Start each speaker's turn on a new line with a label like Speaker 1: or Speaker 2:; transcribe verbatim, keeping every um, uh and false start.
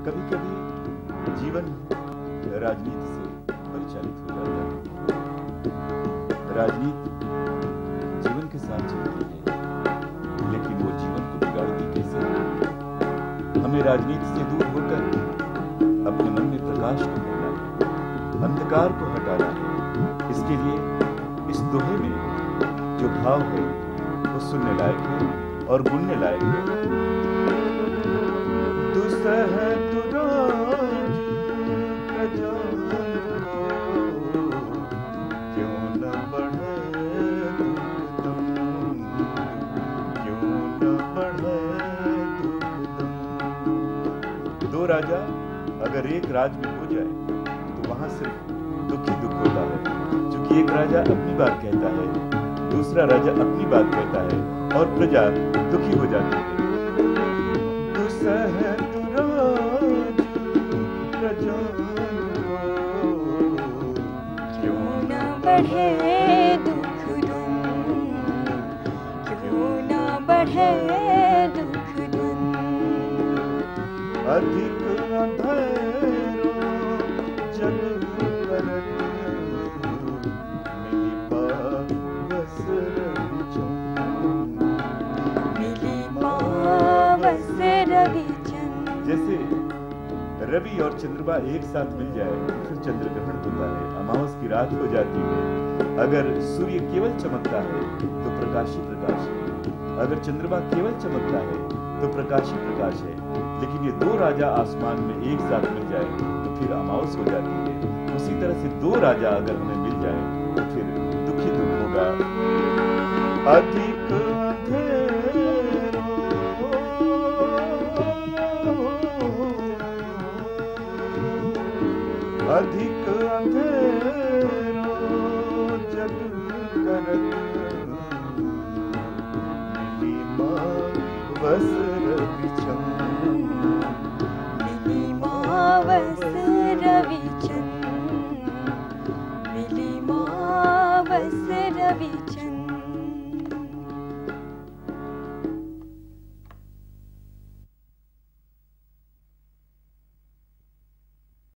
Speaker 1: कभी कभी जीवन राजनीति से परिचालित हो जाता है। राजनीति जीवन के साथ चलती है, लेकिन वो जीवन को बिगाड़ती कैसे? हमें राजनीति से दूर होकर अपने मन में प्रकाश को भरना है, अंधकार को हटाना है। इसके लिए इस दोहे में जो भाव है वो सुनने लायक है और बुनने लायक है। दुसह दुराज प्रजान को क्यों न बढ़े दुख दम, क्यों न बढ़े दुख दम। दो राजा अगर एक राज में हो जाए तो वहां सिर्फ दुख ही दुख होता है, क्योंकि एक राजा अपनी बात कहता है, दूसरा राजा अपनी बात कहता है और प्रजा दुखी हो जाती है। दुसह दुराज प्रजान को
Speaker 2: क्यों न बढ़े दुख दम, क्यों न बढ़े दुख दम।
Speaker 1: अधिक अंधेरो जग करत मिली पावस रवि चंद,
Speaker 2: मिली पावस रवि चंद।
Speaker 1: जैसे रवि और चंद्रमा एक साथ मिल जाए फिर चंद्र ग्रहण होता है, अमावस की रात हो जाती है। अगर सूर्य केवल चमकता है तो प्रकाश ही प्रकाश है, अगर चंद्रमा केवल चमकता है तो प्रकाश ही प्रकाश है। लेकिन ये दो राजा आसमान में एक साथ मिल जाए तो फिर अमावस हो जाती है। उसी तरह से दो राजा अगर हमें मिल जाए तो फिर दुख ही दुख होगा। अधिक अंधेरो अधिक अंधेरो